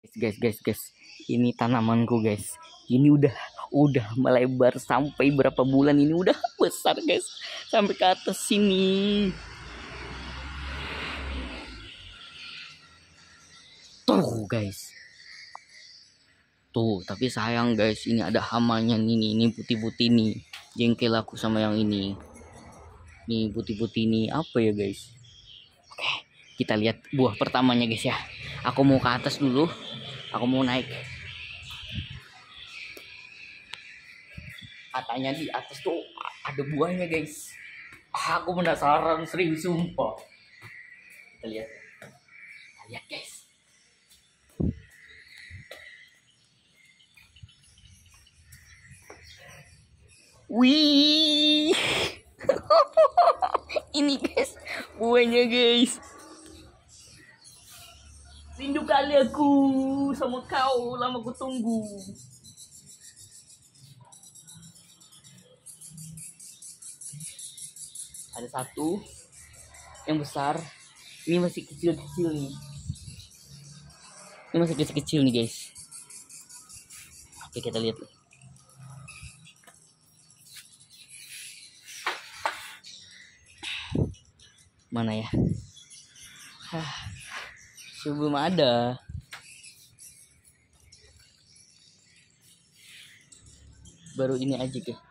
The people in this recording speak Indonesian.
Guys, ini tanamanku guys. Ini udah melebar sampai berapa bulan ini, udah besar guys, sampai ke atas sini. Tuh guys, tuh. Tapi sayang guys, ini ada hamanya nih, ini putih-putih nih. Jengkel aku sama yang ini. Nih putih-putih ini apa ya guys? Oke, kita lihat buah pertamanya guys ya. Aku mau ke atas dulu. Aku mau naik. Katanya di atas tuh ada buahnya guys. Aku penasaran, serius sumpah. Kita lihat. Kita lihat guys. Wih. Ini guys, buahnya guys. Rindu kali aku sama kau, lama ku tunggu. Ada satu yang besar, ini masih kecil-kecil nih. Ini masih kecil-kecil nih guys. Oke, kita lihat. Mana ya? Sebelum ada. Baru ini aja guys.